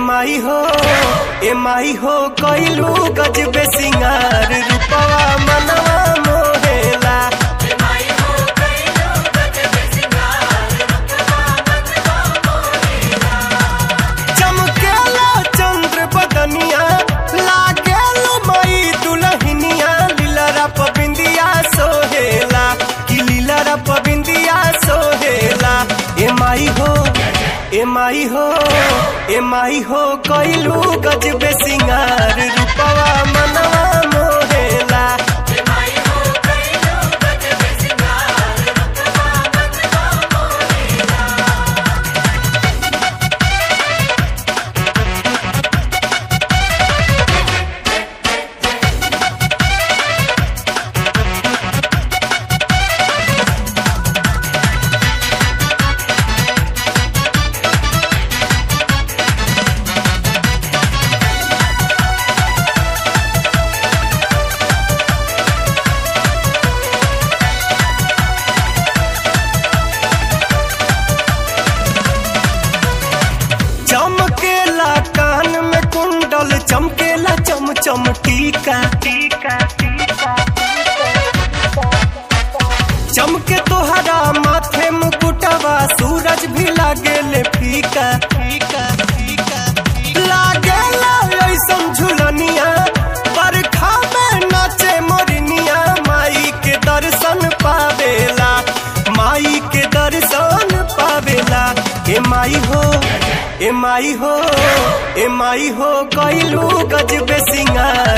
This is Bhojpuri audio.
माई हो कइलू गजबे सिंगार रूपवा मनवा मोहेला। चमकेला चंद्र बदनिया लागेला माई दुल्हनिया लीलरा पबिंदिया सोहेला कि लीलरा पबिंदिया सोहेला। ए माई हो कइलू गजबे सिंगार रूपवा मनवा मोहेला। चमकेला कान में कुंडल चमकेला चम चम टीका चमके तोहरा माथे मुकुटवा सूरज भी लागेले फीका लागेला ऐसन झुलनिया बरखा में नाचे मोरनिया माई के दर्शन पावेला माई के दर्शन पावेला। ए माई हो कइलू गजबे सिंगार